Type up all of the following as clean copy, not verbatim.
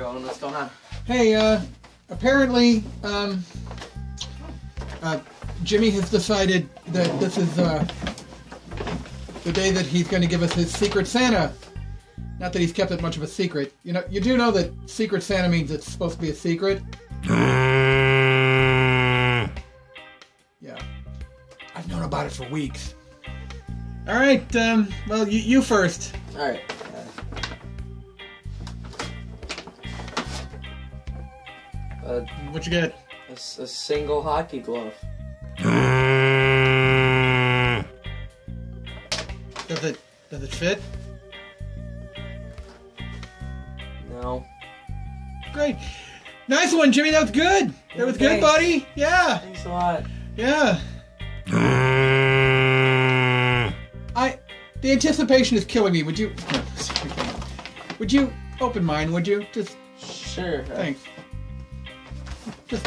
going? What's going on? Hey, apparently, Jimmy has decided that this is, the day that he's going to give us his Secret Santa. Not that he's kept it much of a secret. You know, you do know that Secret Santa means it's supposed to be a secret? Yeah. I've known about it for weeks. Alright, well, you first. Alright. What you get? A single hockey glove. Does it fit? No. Great. Nice one, Jimmy. That was good. That was good, buddy. Yeah. Thanks a lot. Yeah. The anticipation is killing me. Would you... No, would you open mine, would you? Just... Sure. Thanks. Just...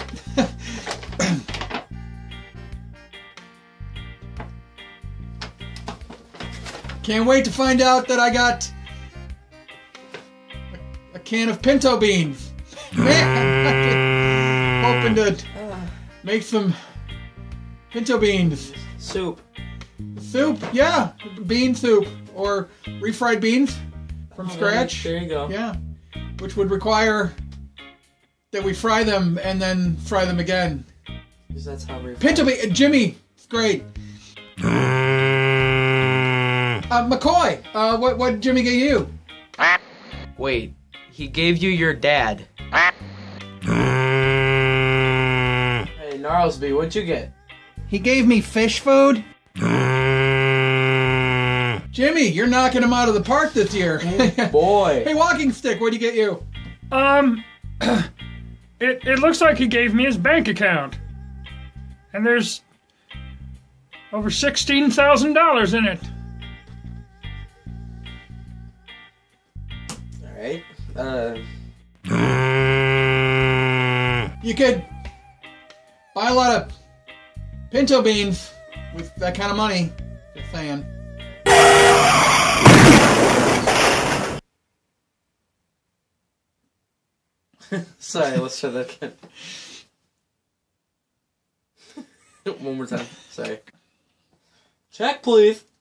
Can't wait to find out that I got a can of pinto beans. Man, I've been hoping to make some pinto beans. Soup. Soup? Yeah. Bean soup. Or refried beans from scratch. There you go. Yeah. Which would require that we fry them and then fry them again. Because that's how we... Pinto bean. Jimmy. It's great. McCoy. What did Jimmy get you? Wait, he gave you your dad. Hey, Gnarlsby, what'd you get? He gave me fish food. Jimmy, you're knocking him out of the park this year. Oh, boy. Hey, Walking Stick, what'd he get you? It looks like he gave me his bank account. And there's over $16,000 in it. Alright. You could buy a lot of pinto beans with that kind of money. Just saying. Sorry, let's try that again. One more time. Sorry. Check, please.